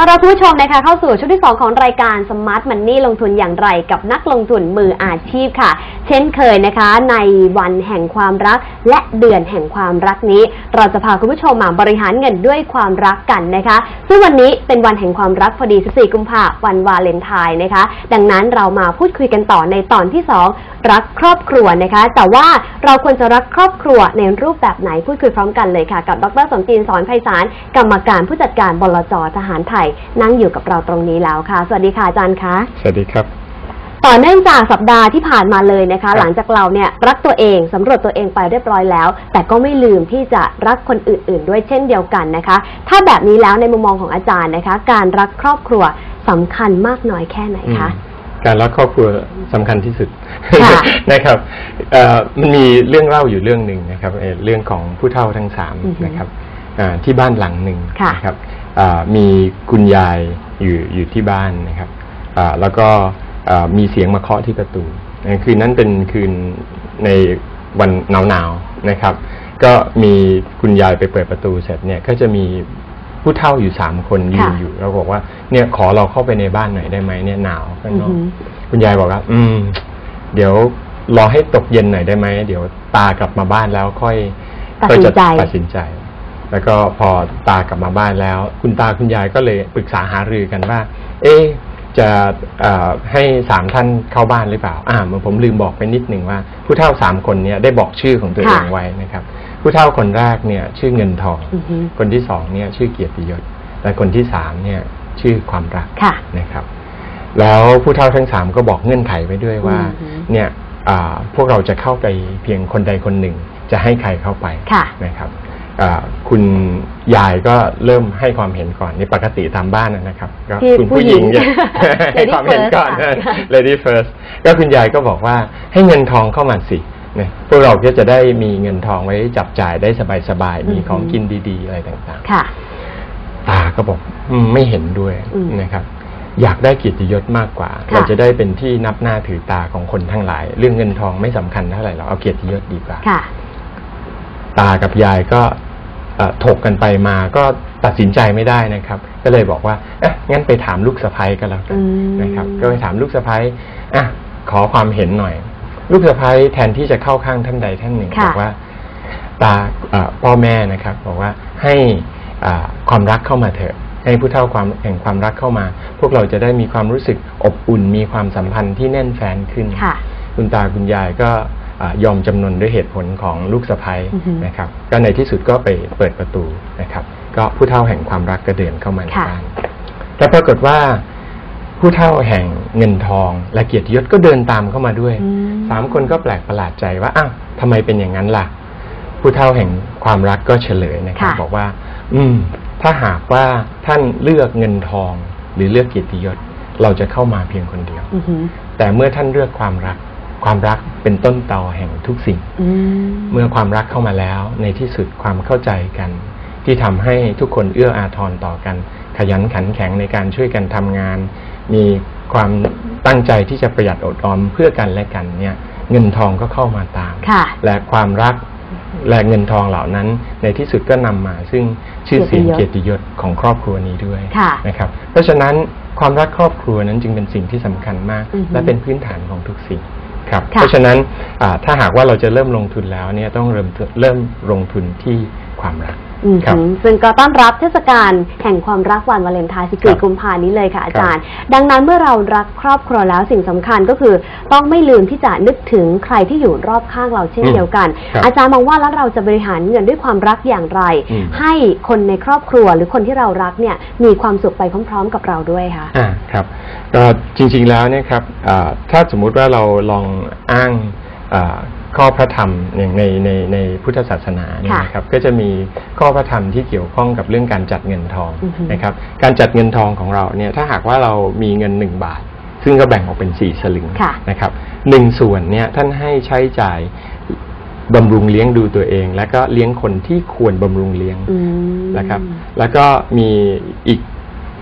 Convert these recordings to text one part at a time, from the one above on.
ต้อนรับผู้ชมนะคะเข้าสู่ช่วงที่2ของรายการ Smart Money ลงทุนอย่างไรกับนักลงทุนมืออาชีพค่ะเช่นเคยนะคะในวันแห่งความรักและเดือนแห่งความรักนี้เราจะพาคุณผู้ชมมาบริหารเงินด้วยความรักกันนะคะซึ่งวันนี้เป็นวันแห่งความรักพอดี14 กุมภาพันธ์วันวาเลนไทน์นะคะดังนั้นเรามาพูดคุยกันต่อในตอนที่2รักครอบครัวนะคะแต่ว่าเราควรจะรักครอบครัวในรูปแบบไหนพูดคุยพร้อมกันเลยค่ะกับดร.สมจีน สอนไพศาลกรรมการผู้จัดการบลจ.ทหารไทยนั่งอยู่กับเราตรงนี้แล้วค่ะสวัสดีค่ะอาจารย์คะสวัสดีครับต่อเนื่องจากสัปดาห์ที่ผ่านมาเลยนะคะหลังจากเราเนี่ยรักตัวเองสำรวจตัวเองไปเรียบร้อยแล้วแต่ก็ไม่ลืมที่จะรักคนอื่นๆด้วยเช่นเดียวกันนะคะถ้าแบบนี้แล้วในมุมมองของอาจารย์นะคะการรักครอบครัวสำคัญมากน้อยแค่ไหนคะการรักครอบครัวสำคัญที่สุดนะครับมันมีเรื่องเล่าอยู่เรื่องหนึ่งนะครับเรื่องของผู้เฒ่าทั้ง3นะครับที่บ้านหลังหนึ่งนะครับมีคุณยายอยู่ที่บ้านนะครับแล้วก็มีเสียงมาเคาะที่ประตูคืนนั้นเป็นคืนในวันหนาวๆนะครับก็มีคุณยายไปเปิดประตูเสร็จเนี่ยก็จะมีผู้เฒ่าอยู่3 คนยืนอยู่แล้วบอกว่าเนี่ยขอเราเข้าไปในบ้านหน่อยได้ไหมเนี่ยหนาวข้างนอกคุณยายบอกว่าเดี๋ยวรอให้ตกเย็นหน่อยได้ไหมเดี๋ยวตากลับมาบ้านแล้วค่อยจะตัดสินใจแล้วก็พอตากลับมาบ้านแล้วคุณตาคุณยายก็เลยปรึกษาหารือกันว่าจะให้3 ท่านเข้าบ้านหรือเปล่าผมลืมบอกไปนิดหนึ่งว่าผู้เฒ่า3 คนเนี่ยได้บอกชื่อของตัวเองไว้นะครับผู้เฒ่าคนแรกเนี่ยชื่อเงินทองคนที่2เนี่ยชื่อเกียรติยศและคนที่3เนี่ยชื่อความรักนะครับแล้วผู้เฒ่าทั้ง3ก็บอกเงื่อนไขไว้ด้วยว่าเนี่ยพวกเราจะเข้าไปเพียงคนใดคนหนึ่งจะให้ใครเข้าไปนะครับคุณยายก็เริ่มให้ความเห็นก่อนในปกติตามบ้านนะครับก็คุณผู้หญิงเนี่ยให้ความเห็นก่อน Lady first ก็คุณยายก็บอกว่าให้เงินทองเข้ามาสิเนี่ยพวกเราก็จะได้มีเงินทองไว้จับจ่ายได้สบายๆมีของกินดีๆอะไรต่างๆตาก็บอกไม่เห็นด้วยนะครับอยากได้เกียรติยศมากกว่าเราจะได้เป็นที่นับหน้าถือตาของคนทั้งหลายเรื่องเงินทองไม่สำคัญเท่าไหร่เราเอาเกียรติยศดีกว่าตากับยายก็ถกกันไปมาก็ตัดสินใจไม่ได้นะครับก็เลยบอกว่างั้นไปถามลูกสะใภ้ก็แล้วกันนะครับก็ไปถามลูกสะใภ้ขอความเห็นหน่อยลูกสะใภ้แทนที่จะเข้าข้างท่านใดท่านหนึ่งบอกว่าพ่อแม่นะครับบอกว่าให้ความรักเข้ามาเถอะให้ผู้เฒ่าแห่งความรักเข้ามาพวกเราจะได้มีความรู้สึกอบอุ่นมีความสัมพันธ์ที่แน่นแฟ้นขึ้นคุณตาคุณยายก็ยอมจำนนด้วยเหตุผลของลูกสะใภ้นะครับก็ในที่สุดก็ไปเปิดประตูนะครับก็ผู้เฒ่าแห่งความรักก็เดินเข้ามาในบ้านแต่ปรากฏว่าผู้เฒ่าแห่งเงินทองและเกียรติยศก็เดินตามเข้ามาด้วย3 คนก็แปลกประหลาดใจว่าทำไมเป็นอย่างนั้นล่ะผู้เฒ่าแห่งความรักก็เฉลยนะครับบอกว่าถ้าหากว่าท่านเลือกเงินทองหรือเลือกเกียรติยศเราจะเข้ามาเพียงคนเดียวแต่เมื่อท่านเลือกความรักเป็นต้นตอแห่งทุกสิ่งเมื่อความรักเข้ามาแล้วในที่สุดความเข้าใจกันที่ทำให้ทุกคนเอื้ออาทรต่อกันขยันขันแข็งในการช่วยกันทำงานมีความตั้งใจที่จะประหยัดอดออมเพื่อกันและกันเนี่ยเงินทองก็เข้ามาตามและความรักและเงินทองเหล่านั้นในที่สุดก็นำมาซึ่งชื่อเสียงเกียรติยศของครอบครัวนี้ด้วยนะครับเพราะฉะนั้นความรักครอบครัวนั้นจึงเป็นสิ่งที่สำคัญมากและเป็นพื้นฐานของทุกสิ่งเพราะฉะนั้นถ้าหากว่าเราจะเริ่มลงทุนแล้วเนี่ยต้องเริ่มลงทุนที่ความรักซึ่งก็ต้อนรับเทศกาลแห่งความรักวันวาเลนไทน์14 กุมภาพันธ์นี้เลยค่ะอาจารย์ดังนั้นเมื่อเรารักครอบครัวแล้วสิ่งสำคัญก็คือต้องไม่ลืมที่จะนึกถึงใครที่อยู่รอบข้างเราเช่นเดียวกันอาจารย์มองว่าแล้วเราจะบริหารเงินด้วยความรักอย่างไรให้คนในครอบครัวหรือคนที่เรารักเนี่ยมีความสุขไปพร้อมๆกับเราด้วยค่ะครับก็จริงๆแล้วเนี่ยครับถ้าสมมุติว่าเราลองอ้างข้อพระธรรมอย่างในพุทธศาสนาเนี่ยนะครับก็จะมีข้อพระธรรมที่เกี่ยวข้องกับเรื่องการจัดเงินทองนะครับการจัดเงินทองของเราเนี่ยถ้าหากว่าเรามีเงิน1 บาทซึ่งก็แบ่งออกเป็น4 สลึงนะครับ1 ส่วนเนี่ยท่านให้ใช้จ่ายบำรุงเลี้ยงดูตัวเองและก็เลี้ยงคนที่ควรบำรุงเลี้ยงนะครับแล้วก็มีอีก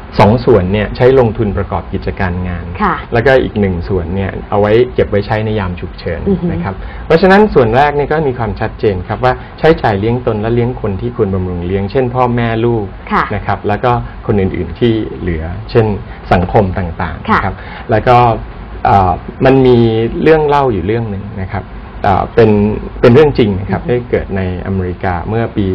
2 ส่วนเนี่ยใช้ลงทุนประกอบกิจการงานแล้วก็อีก1 ส่วนเนี่ยเอาไว้เก็บไว้ใช้ในยามฉุกเฉินนะครับเพราะฉะนั้นส่วนแรกนี่ก็มีความชัดเจนครับว่าใช้จ่ายเลี้ยงตนและเลี้ยงคนที่ควรบำรุงเลี้ยงเช่นพ่อแม่ลูกนะครับแล้วก็คนอื่นๆที่เหลือเช่นสังคมต่างๆนะครับแล้วก็มันมีเรื่องเล่าอยู่เรื่องหนึ่งนะครับเป็นเรื่องจริงนะครับได้เกิดในอเมริกาเมื่อปี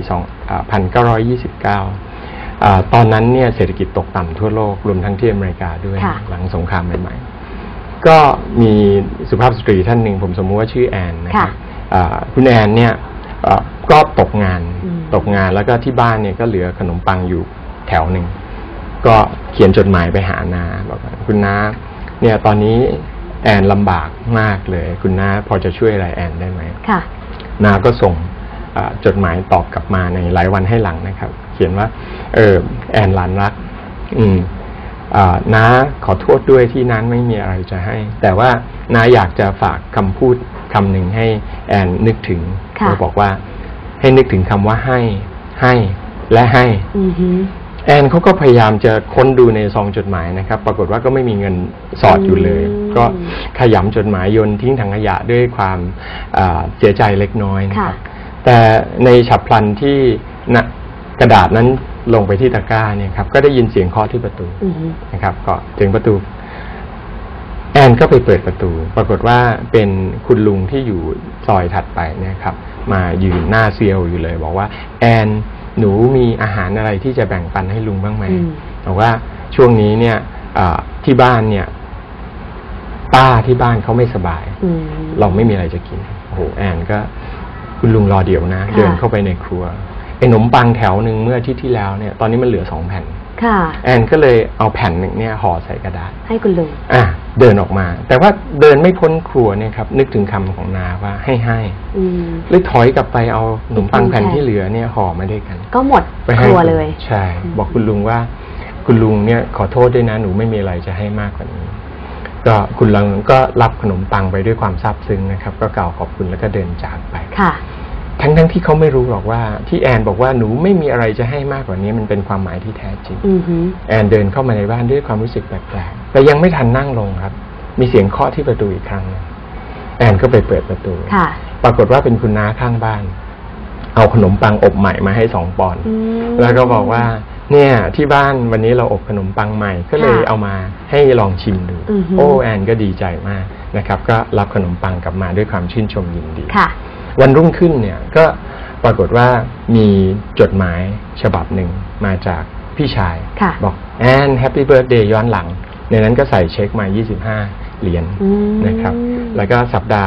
1929ตอนนั้นเนี่ยเศรษฐกิจตกต่ำทั่วโลกรวมทั้งที่อเมริกาด้วยหลังสงครามใหม่ๆก็มีสุภาพสตรีท่านหนึ่งผมสมมติว่าชื่อแอนนะครับคุณแอนเนี่ยก็ตกงานแล้วก็ที่บ้านเนี่ยก็เหลือขนมปังอยู่แถวหนึ่งก็เขียนจดหมายไปหานาบอกคุณน้าเนี่ยตอนนี้แอนลำบากมากเลยคุณน้าพอจะช่วยอะไรแอนได้ไหมนาก็ส่งจดหมายตอบกลับมาในหลายวันให้หลังนะครับเขียนว่าแอนหลานรักน้าขอโทษด้วยที่นั้นไม่มีอะไรจะให้แต่ว่าน้าอยากจะฝากคำพูดคำหนึ่งให้แอนนึกถึงเขาบอกว่าให้นึกถึงคำว่าให้และให้แอนเขาก็พยายามจะค้นดูในซองจดหมายนะครับปรากฏว่าก็ไม่มีเงินสอดอยู่เลยก็ขยำจดหมายโยนทิ้งถังขยะด้วยความเสียใจเล็กน้อยนะครับแต่ในฉับพลันที่กระดาษนั้นลงไปที่ตะกร้าเนี่ยครับก็ได้ยินเสียงเคาะที่ประตูนะครับก็ถึงประตูแอนก็ไปเปิดประตูปรากฏว่าเป็นคุณลุงที่อยู่ซอยถัดไปเนี่ยครับมายืนหน้าเซียวอยู่เลยบอกว่าแอนหนูมีอาหารอะไรที่จะแบ่งปันให้ลุงบ้างไหมบอกว่าช่วงนี้เนี่ยที่บ้านเนี่ยป้าที่บ้านเขาไม่สบายเราไม่มีอะไรจะกินโอ้โหแอนก็คุณลุงรอเดี๋ยวนะเดินเข้าไปในครัวไอ้ขนมปังแถวหนึ่งเมื่ออาทิตย์ที่แล้วเนี่ยตอนนี้มันเหลือ2 แผ่นแอนก็เลยเอาแผ่นหนึ่งเนี่ยห่อใส่กระดาษให้คุณลุงเดินออกมาแต่ว่าเดินไม่พ้นครัวเนี่ยครับนึกถึงคำของนาว่าให้เลยถอยกลับไปเอาขนมปังแผ่นที่เหลือเนี่ยห่อมาด้วยกันก็หมดครัวเลยใช่บอกคุณลุงว่าคุณลุงเนี่ยขอโทษด้วยนะหนูไม่มีอะไรจะให้มากกว่านี้ก็คุณลุงก็รับขนมปังไปด้วยความซาบซึ้งนะครับก็กล่าวขอบคุณแล้วก็เดินจากไปทั้งที่เขาไม่รู้หรอกว่าที่แอนบอกว่าหนูไม่มีอะไรจะให้มากกว่านี้มันเป็นความหมายที่แท้จริงแอนเดินเข้ามาในบ้านด้วยความรู้สึกแปลกๆแต่ยังไม่ทันนั่งลงครับมีเสียงเคาะที่ประตูอีกครั้งแอนก็ไปเปิดประตูปรากฏว่าเป็นคุณน้าข้างบ้านเอาขนมปังอบใหม่มาให้2 ปอนด์แล้วก็บอกว่าเนี่ยที่บ้านวันนี้เราอบขนมปังใหม่ก็เลยเอามาให้ลองชิมดูโอ้แอนก็ดีใจมากนะครับก็รับขนมปังกลับมาด้วยความชื่นชมยินดีวันรุ่งขึ้นเนี่ยก็ปรากฏว่ามีจดหมายฉบับหนึ่งมาจากพี่ชายบอกแอนแฮปปี้เบิร์ธเดย์ย้อนหลังในนั้นก็ใส่เช็คมา25 เหรียญนะครับแล้วก็สัปดาห์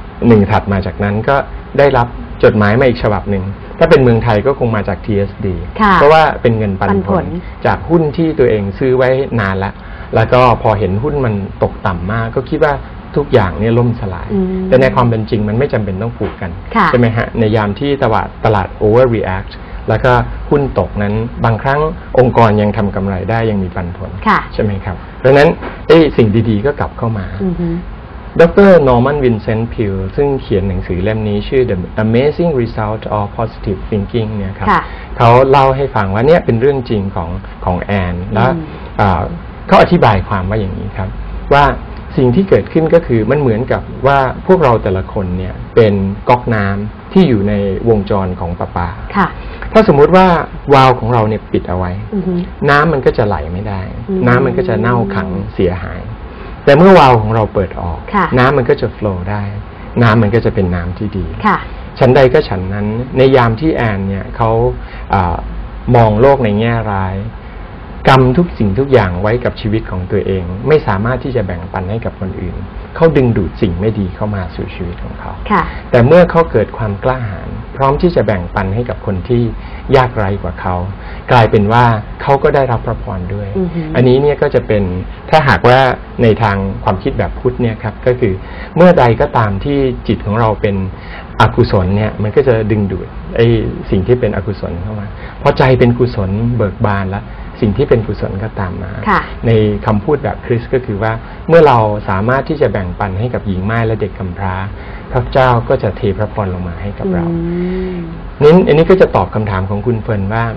1ถัดมาจากนั้นก็ได้รับจดหมายมาอีกฉบับหนึ่งถ้าเป็นเมืองไทยก็คงมาจาก TSD เพราะว่าเป็นเงินปันผลจากหุ้นที่ตัวเองซื้อไว้นานแล้วก็พอเห็นหุ้นมันตกต่ำมากก็คิดว่าทุกอย่างเนี่ยล่มสลายแต่ในความเป็นจริงมันไม่จำเป็นต้องผูกกันใช่ไหมฮะในยามที่ตลาด overreact แล้วก็หุ้นตกนั้นบางครั้งองค์กรยังทำกำไรได้ยังมีปันผลใช่ไหมครับดังนั้นสิ่งดีๆก็กลับเข้ามาดร. Norman Vincent Peale ซึ่งเขียนหนังสือเล่มนี้ชื่อ The Amazing Result of Positive Thinking เนี่ยครับเขาเล่าให้ฟังว่าเนี่ยเป็นเรื่องจริงของแอนแล้วเขาอธิบายความว่าอย่างนี้ครับว่าสิ่งที่เกิดขึ้นก็คือมันเหมือนกับว่าพวกเราแต่ละคนเนี่ยเป็นก๊อกน้ำที่อยู่ในวงจรของประปาถ้าสมมุติว่าวาล์วของเราเนี่ยปิดเอาไว้น้ำมันก็จะไหลไม่ได้น้ำมันก็จะเน่าขังเสียหายแต่เมื่อวาล์วของเราเปิดออกน้ำมันก็จะโฟลว์ได้น้ำมันก็จะเป็นน้ำที่ดีฉันใดก็ฉันนั้นในยามที่แอนเนี่ยเขามองโลกในแง่ร้ายกรรมทุกสิ่งทุกอย่างไว้กับชีวิตของตัวเองไม่สามารถที่จะแบ่งปันให้กับคนอื่นเขาดึงดูดสิ่งไม่ดีเข้ามาสู่ชีวิตของเขาแต่เมื่อเขาเกิดความกล้าหาญพร้อมที่จะแบ่งปันให้กับคนที่ยากไร้กว่าเขากลายเป็นว่าเขาก็ได้รับพระพรด้วยอันนี้เนี่ยก็จะเป็นถ้าหากว่าในทางความคิดแบบพุทธเนี่ยครับก็คือเมื่อใดก็ตามที่จิตของเราเป็นอกุศลเนี่ยมันก็จะดึงดูดสิ่งที่เป็นอกุศลเข้ามาพอใจเป็นกุศลเบิกบานแล้วสิ่งที่เป็นกุศลก็ตามมาในคำพูดแบบคริสต์ก็คือว่าเมื่อเราสามารถที่จะแบ่งปันให้กับหญิงม่ายและเด็กกำพร้าพระเจ้าก็จะเทพระพรลงมาให้กับเราอันนี้ก็จะตอบคำถามของคุณเฟิร์นว่า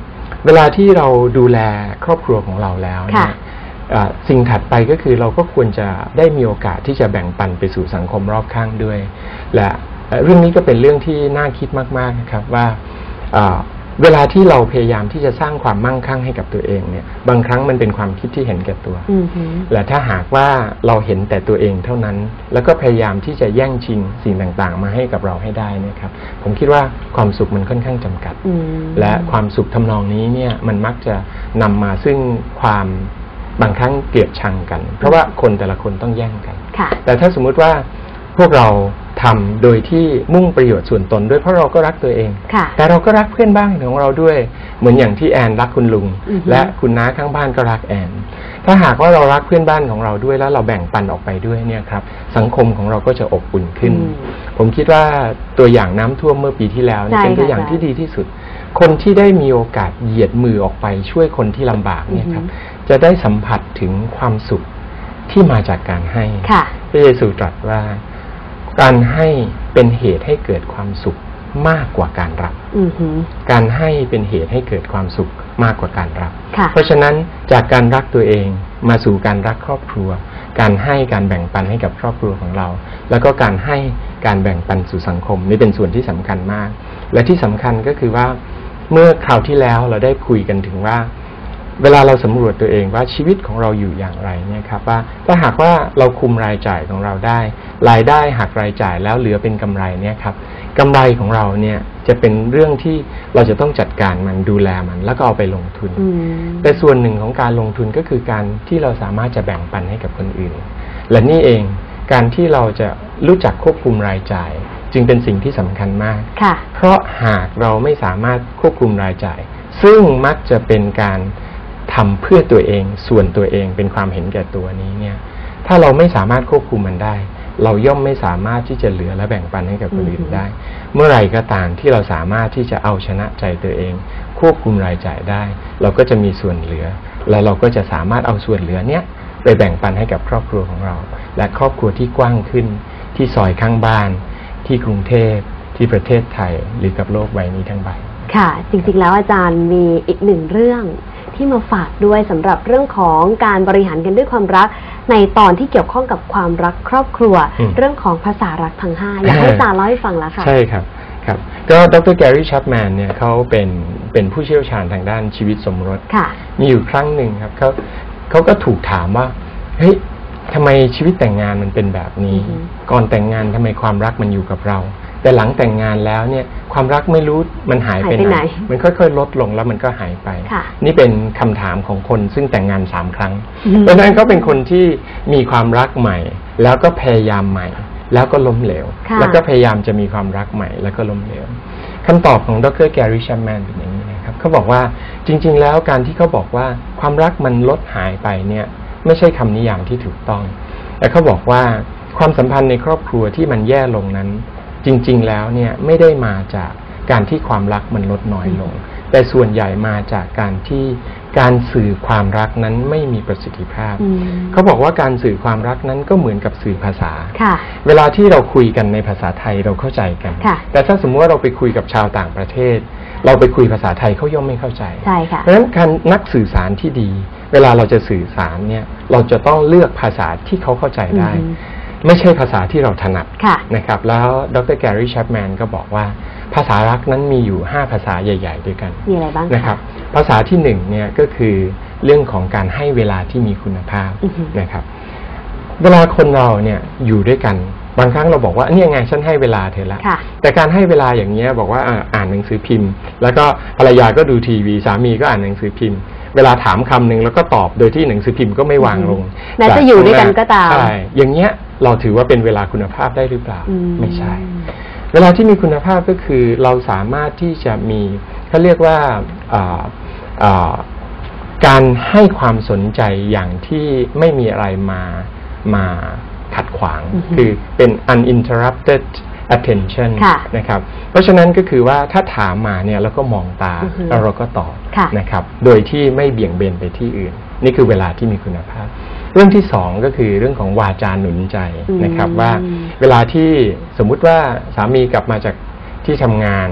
เวลาที่เราดูแลครอบครัวของเราแล้วเนี่ยสิ่งถัดไปก็คือเราก็ควรจะได้มีโอกาสที่จะแบ่งปันไปสู่สังคมรอบข้างด้วยและเรื่องนี้ก็เป็นเรื่องที่น่าคิดมากๆนะครับว่าเวลาที่เราพยายามที่จะสร้างความมั่งคั่งให้กับตัวเองเนี่ยบางครั้งมันเป็นความคิดที่เห็นแก่ตัวและถ้าหากว่าเราเห็นแต่ตัวเองเท่านั้นแล้วก็พยายามที่จะแย่งชิงสิ่งต่างๆมาให้กับเราให้ได้นะครับผมคิดว่าความสุขมันค่อนข้างจำกัดและความสุขทำนองนี้เนี่ยมันมักจะนำมาซึ่งความบางครั้งเกลียดชังกันเพราะว่าคนแต่ละคนต้องแย่งกันแต่ถ้าสมมุติว่าพวกเราทำโดยที่มุ่งประโยชน์ส่วนตนด้วยเพราะเราก็รักตัวเองแต่เราก็รักเพื่อนบ้านของเราด้วยเหมือนอย่างที่แอนรักคุณลุงและคุณน้าข้างบ้านก็รักแอนถ้าหากว่าเรารักเพื่อนบ้านของเราด้วยแล้วเราแบ่งปันออกไปด้วยเนี่ยครับสังคมของเราก็จะอบอุ่นขึ้นผมคิดว่าตัวอย่างน้ำท่วมเมื่อปีที่แล้วเป็นตัวอย่างที่ดีที่สุดคนที่ได้มีโอกาสเหยียดมือออกไปช่วยคนที่ลำบากเนี่ยครับจะได้สัมผัสถึงความสุขที่มาจากการให้พระเยซูตรัสว่าการให้เป็นเหตุให้เกิดความสุขมากกว่าการรับการให้เป็นเหตุให้เกิดความสุขมากกว่าการรับเพราะฉะนั้นจากการรักตัวเองมาสู่การรักครอบครัวการให้การแบ่งปันให้กับครอบครัวของเราแล้วก็การให้การแบ่งปันสู่สังคมนี่เป็นส่วนที่สำคัญมากและที่สำคัญก็คือว่าเมื่อคราวที่แล้วเราได้คุยกันถึงว่าเวลาเราสำรวจตัวเองว่าชีวิตของเราอยู่อย่างไรเนี่ยครับว่าถ้าหากว่าเราคุมรายจ่ายของเราได้รายได้หักรายจ่ายแล้วเหลือเป็นกำไรเนี่ยครับกำไรของเราเนี่ยจะเป็นเรื่องที่เราจะต้องจัดการมันดูแลมันแล้วก็เอาไปลงทุนแต่ส่วนหนึ่งของการลงทุนก็คือการที่เราสามารถจะแบ่งปันให้กับคนอื่นและนี่เองการที่เราจะรู้จักควบคุมรายจ่ายจึงเป็นสิ่งที่สำคัญมากเพราะหากเราไม่สามารถควบคุมรายจ่ายซึ่งมักจะเป็นการทำเพื่อตัวเองส่วนตัวเองเป็นความเห็นแก่ตัวนี้เนี่ยถ้าเราไม่สามารถควบคุมมันได้เราย่อมไม่สามารถที่จะเหลือและแบ่งปันให้กับคนอื่นได้เมื่อไหร่ก็ตามที่เราสามารถที่จะเอาชนะใจตัวเองควบคุมรายจ่ายได้เราก็จะมีส่วนเหลือแล้วเราก็จะสามารถเอาส่วนเหลือเนี้ยไปแบ่งปันให้กับครอบครัวของเราและครอบครัวที่กว้างขึ้นที่ซอยข้างบ้านที่กรุงเทพที่ประเทศไทยหรือกับโลกใบนี้ทั้งใบค่ะจริงๆแล้วอาจารย์มีอีกหนึ่งเรื่องที่มาฝากด้วยสำหรับเรื่องของการบริหารกันด้วยความรักในตอนที่เกี่ยวข้องกับความรักครอบครัวเรื่องของภาษารักทั้ง5อยากให้อาจารย์เล่าให้ฟังแล้วค่ะใช่ครับครับก็ดร.แกรี่ ชัปแมนเนี่ยเขาเป็นผู้เชี่ยวชาญทางด้านชีวิตสมรสมีอยู่ครั้งหนึ่งครับเขาก็ถูกถามว่าเฮ้ยทำไมชีวิตแต่งงานมันเป็นแบบนี้ก่อนแต่งงานทำไมความรักมันอยู่กับเราแต่หลังแต่งงานแล้วเนี่ยความรักไม่รู้มันหายไปไหนมันค่อยๆลดลงแล้วมันก็หายไปนี่เป็นคำถามของคนซึ่งแต่งงาน3 ครั้งเพราะฉะนั้นเขาเป็นคนที่มีความรักใหม่แล้วก็พยายามใหม่แล้วก็ล้มเหลวแล้วก็พยายามจะมีความรักใหม่แล้วก็ล้มเหลวคำตอบของดร.แกรี่ ชัปแมนเป็นอย่างนี้นะครับเขาบอกว่าจริงๆแล้วการที่เขาบอกว่าความรักมันลดหายไปเนี่ยไม่ใช่คำนิยามที่ถูกต้องแต่เขาบอกว่าความสัมพันธ์ในครอบครัวที่มันแย่ลงนั้นจริงๆแล้วเนี่ยไม่ได้มาจากการที่ความรักมันลดน้อยลงแต่ส่วนใหญ่มาจากการที่การสื่อความรักนั้นไม่มีประสิทธิภาพเขาบอกว่าการสื่อความรักนั้นก็เหมือนกับสื่อภาษาเวลาที่เราคุยกันในภาษาไทยเราเข้าใจกันแต่ถ้าสมมติว่าเราไปคุยกับชาวต่างประเทศเราไปคุยภาษาไทยเขาย่อมไม่เข้าใจเพราะฉะนั้นการนักสื่อสารที่ดีเวลาเราจะสื่อสารเนี่ยเราจะต้องเลือกภาษาที่เขาเข้าใจได้ไม่ใช่ภาษาที่เราถนัดนะครับแล้วดร.แกรี่ ชัปแมนก็บอกว่าภาษารักนั้นมีอยู่5ภาษาใหญ่ๆด้วยกันมีอะไรบ้างนะครับภาษาที่1เนี่ยก็คือเรื่องของการให้เวลาที่มีคุณภาพนะครับเวลาคนเราเนี่ยอยู่ด้วยกันบางครั้งเราบอกว่าเนี่ยไงฉันให้เวลาเธอละแต่การให้เวลาอย่างเงี้ยบอกว่าอ่านหนังสือพิมพ์แล้วก็ภรรยาก็ดูทีวีสามีก็อ่านหนังสือพิมพ์เวลาถามคำหนึ่งแล้วก็ตอบโดยที่หนังสือพิมพ์ก็ไม่วางลงแม้จะอยู่ด้วยกันก็ตามใช่อย่างเงี้ยเราถือว่าเป็นเวลาคุณภาพได้หรือเปล่าไม่ใช่เวลาที่มีคุณภาพก็คือเราสามารถที่จะมีเขาเรียกว่าการให้ความสนใจอย่างที่ไม่มีอะไรมาขัดขวางคือเป็น uninterrupted attention นะครับเพราะฉะนั้นก็คือว่าถ้าถามมาเนี่ยเราก็มองตาแล้วเราก็ตอบนะครับโดยที่ไม่เบี่ยงเบนไปที่อื่นนี่คือเวลาที่มีคุณภาพเรื่องที่2ก็คือเรื่องของวาจาหนุนใจนะครับว่าเวลาที่สมมุติว่าสามีกลับมาจากที่ทำงาน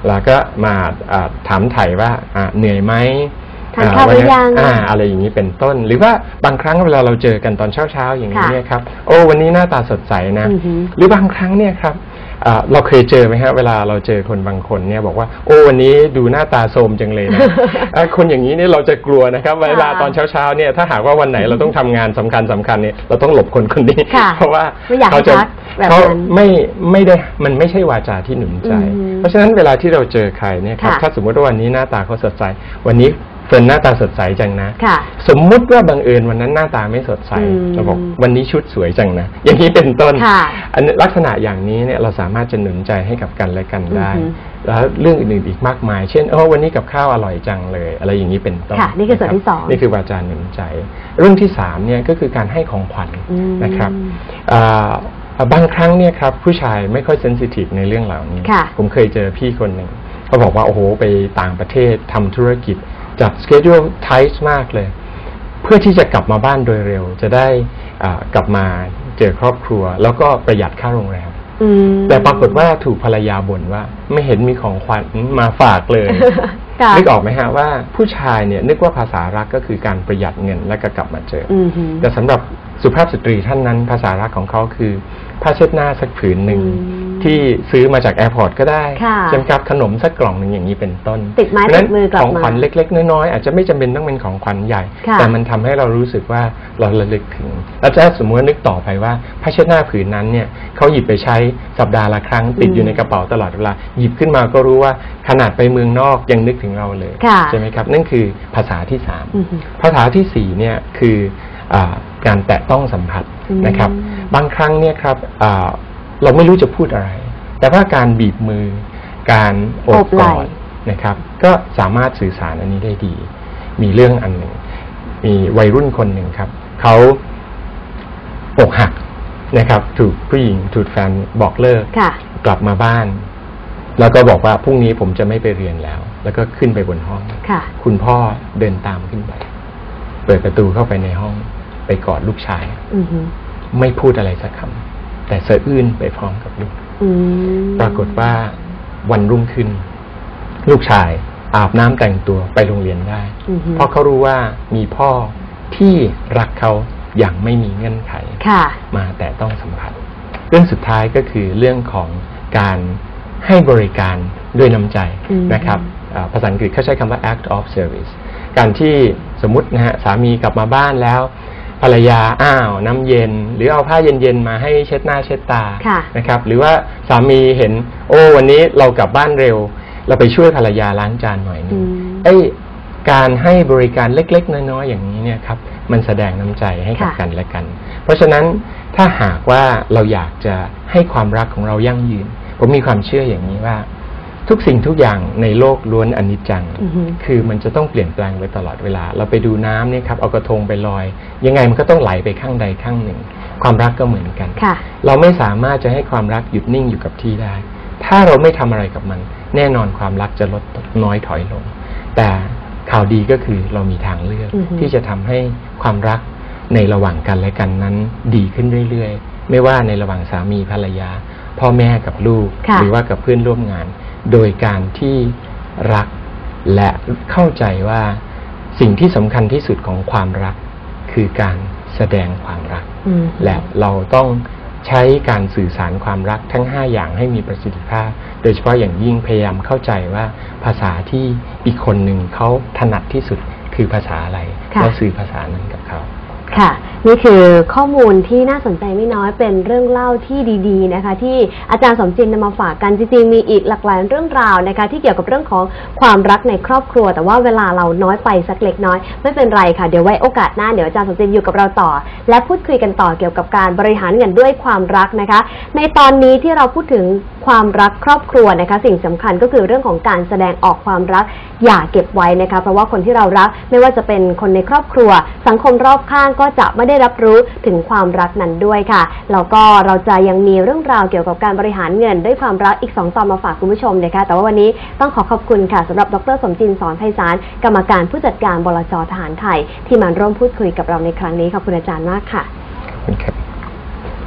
แล้วก็มาถามไถ่ว่าเหนื่อยไหมทานข้าวหรือยังอะไรอย่างนี้เป็นต้นหรือว่าบางครั้งเวลาเราเจอกันตอนเช้าๆอย่างนี้เนี่ยครับโอ้วันนี้หน้าตาสดใสนะหรือบางครั้งเนี่ยครับเราเคยเจอไหมฮะเวลาเราเจอคนบางคนเนี่ยบอกว่าโอ้วันนี้ดูหน้าตาโทรมจังเลยนะ คนอย่างนี้เนี่ยเราจะกลัวนะครับเวลาตอนเช้าๆเนี่ยถ้าหากว่าวันไหนเราต้องทำงานสำคัญเนี่ยเราต้องหลบคนนี้เพราะว่าเขาไม่ได้มันไม่ใช่วาจาที่หนุนใจเพราะฉะนั้นเวลาที่เราเจอใครเนี่ยครับถ้าสมมติว่าวันนี้หน้าตาเขาสดใสวันนี้เฟิร์นหน้าตาสดใสจังนะสมมุติว่าบังเอิญวันนั้นหน้าตาไม่สดใสเราบอกวันนี้ชุดสวยจังนะอย่างนี้เป็นต้นอันลักษณะอย่างนี้เนี่ยเราสามารถจะหนุนใจให้กับกันและกันได้แล้วเรื่องอื่นๆอีกมากมายเช่นวันนี้กับข้าวอร่อยจังเลยอะไรอย่างนี้เป็นต้นนี่คือส่วนที่สองนี่คือวาจาหนุนใจเรื่องที่สามเนี่ยก็คือการให้ของขวัญนะครับบางครั้งเนี่ยครับผู้ชายไม่ค่อยเซนซิทีฟในเรื่องเหล่านี้ผมเคยเจอพี่คนหนึ่งเขาบอกว่าโอ้โหไปต่างประเทศทำธุรกิจจัดสเกจ u ไทท์มากเลยเพื่อที่จะกลับมาบ้านโดยเร็วจะได้กลับมาเจอครอบครัวแล้วก็ประหยัดค่าโรงแรมแต่ปรากฏว่าถูกภรรยาบ่นว่าไม่เห็นมีของขวัญมาฝากเลย นึกออกไหมฮะว่าผู้ชายเนี่ยนึกว่าภาษารักก็คือการประหยัดเงินและก็กลับมาเจอแต่สำหรับสุภาพสตรีท่านนั้นภาษารักของเขาคือผ้าเช็ดหน้าสักผืนหนึ่งที่ซื้อมาจากแอร์พอร์ตก็ได้จำกับขนมสักกล่องหนึ่งอย่างนี้เป็นต้นติดไม้ติดมือกลับมาของขวัญเล็กๆน้อยๆอาจจะไม่จำเป็นต้องเป็นของขวัญใหญ่แต่มันทำให้เรารู้สึกว่าเราระลึกถึงแล้วถ้าสมมตินึกต่อไปว่าผ้าเช็ดหน้าผืนนั้นเนี่ยเขาหยิบไปใช้สัปดาห์ละครั้งติดอยู่ในกระเป๋าตลอดเวลาหยิบขึ้นมาก็รู้ว่าขนาดไปเมืองนอกยังนึกถึงเราเลยใช่ไหมครับนั่นคือภาษาที่สามภาษาที่สี่เนี่ยคือการแตะต้องสัมผัสนะครับบางครั้งเนี่ยครับเราไม่รู้จะพูดอะไรแต่ว่าการบีบมือการโอบกอดนะครับก็สามารถสื่อสารอันนี้ได้ดีมีเรื่องอันหนึ่งมีวัยรุ่นคนหนึ่งครับเขาอกหักนะครับถูกผู้หญิงถูกแฟนบอกเลิกกลับมาบ้านแล้วก็บอกว่าพรุ่งนี้ผมจะไม่ไปเรียนแล้วก็ขึ้นไปบนห้องคุณพ่อเดินตามขึ้นไปเปิดประตูเข้าไปในห้องไปกอดลูกชายไม่พูดอะไรสักคำแต่สะอื้นไปพร้อมกับลูกปรากฏว่าวันรุ่งขึ้นลูกชายอาบน้ำแต่งตัวไปโรงเรียนได้เพราะเขารู้ว่ามีพ่อที่รักเขาอย่างไม่มีเงื่อนไขมาแต่ต้องสัมผัสเรื่องสุดท้ายก็คือเรื่องของการให้บริการด้วยน้ำใจนะครับภาษาอังกฤษเขาใช้คำว่า act of service การที่สมมุตินะฮะสามีกลับมาบ้านแล้วภรรยาน้ำเย็นหรือเอาผ้าเย็นๆมาให้เช็ดหน้าเช็ดตานะครับหรือว่าสามีเห็นวันนี้เรากลับบ้านเร็วเราไปช่วยภรรยาล้างจานหน่อยนึงการให้บริการเล็กๆน้อยๆอย่างนี้เนี่ยครับมันแสดงน้ำใจให้กับกันและกันเพราะฉะนั้นถ้าหากว่าเราอยากจะให้ความรักของเรายั่งยืนผมมีความเชื่ออย่างนี้ว่าทุกสิ่งทุกอย่างในโลกล้วนอนิจจังคือมันจะต้องเปลี่ยนแปลงไปตลอดเวลาเราไปดูน้ำเนี่ยครับเอากระทงไปลอยยังไงมันก็ต้องไหลไปข้างใดข้างหนึ่งความรักก็เหมือนกันเราไม่สามารถจะให้ความรักหยุดนิ่งอยู่กับที่ได้ถ้าเราไม่ทำอะไรกับมันแน่นอนความรักจะลดน้อยถอยลงแต่ข่าวดีก็คือเรามีทางเลือกที่จะทำให้ความรักในระหว่างกันและกันนั้นดีขึ้นเรื่อยๆไม่ว่าในระหว่างสามีภรรยาพ่อแม่กับลูกหรือว่ากับเพื่อนร่วมงานโดยการที่รักและเข้าใจว่าสิ่งที่สำคัญที่สุดของความรักคือการแสดงความรักและเราต้องใช้การสื่อสารความรักทั้ง5อย่างให้มีประสิทธิภาพโดยเฉพาะอย่างยิ่งพยายามเข้าใจว่าภาษาที่อีกคนหนึ่งเขาถนัดที่สุดคือภาษาอะไรแล้วสื่อภาษานั้นกับเขาค่ะนี่คือข้อมูลที่น่าสนใจไม่น้อยเป็นเรื่องเล่าที่ดีๆนะคะที่อาจารย์สมจินนำมาฝากกันจริงๆมีอีกหลากหลายเรื่องราวนะคะที่เกี่ยวกับเรื่องของความรักในครอบครัวแต่ว่าเวลาเราน้อยไปสักเล็กน้อยไม่เป็นไรค่ะเดี๋ยวไว้โอกาสหน้าเดี๋ยวอาจารย์สมจินอยู่กับเราต่อและพูดคุยกันต่อเกี่ยวกับการบริหารเงินด้วยความรักนะคะในตอนนี้ที่เราพูดถึงความรักครอบครัวนะคะสิ่งสำคัญก็คือเรื่องของการแสดงออกความรักอย่าเก็บไว้นะคะเพราะว่าคนที่เรารักไม่ว่าจะเป็นคนในครอบครัวสังคมรอบข้างก็จะไม่ได้รับรู้ถึงความรักนั้นด้วยค่ะแล้วก็เราจะยังมีเรื่องราวเกี่ยวกับการบริหารเงินด้วยความรักอีก2 ตอนมาฝากคุณผู้ชมนะคะแต่ว่าวันนี้ต้องขอบคุณค่ะสำหรับดร.สมจิน สอนไพศาลกรรมการผู้จัดการบลจ.ทหารไทยที่มาร่วมพูดคุยกับเราในครั้งนี้ขอบคุณอาจารย์มากค่ะ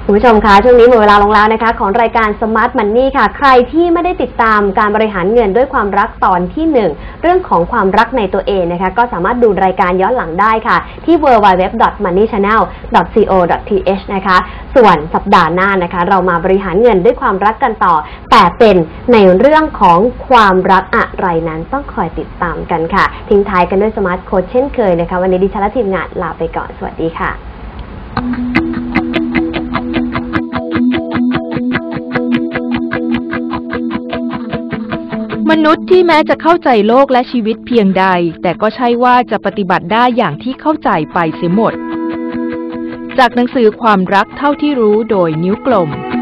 คุณผู้ชมคะช่วงนี้หมดเวลาลงแล้วนะคะของรายการ Smart Money ค่ะใครที่ไม่ได้ติดตามการบริหารเงินด้วยความรักตอนที่ 1 เรื่องของความรักในตัวเองนะคะก็สามารถดูรายการย้อนหลังได้ค่ะที่ www.moneychannel.co.th นะคะส่วนสัปดาห์หน้านะคะเรามาบริหารเงินด้วยความรักกันต่อแต่เป็นในเรื่องของความรักอะไรนั้นต้องคอยติดตามกันค่ะทิ้งท้ายกันด้วย Smart Code เช่นเคยนะคะวันนี้ดิฉันและทีมงานลาไปก่อนสวัสดีค่ะมนุษย์ที่แม้จะเข้าใจโลกและชีวิตเพียงใดแต่ก็ใช่ว่าจะปฏิบัติได้อย่างที่เข้าใจไปเสียหมดจากหนังสือความรักเท่าที่รู้โดยนิ้วกลม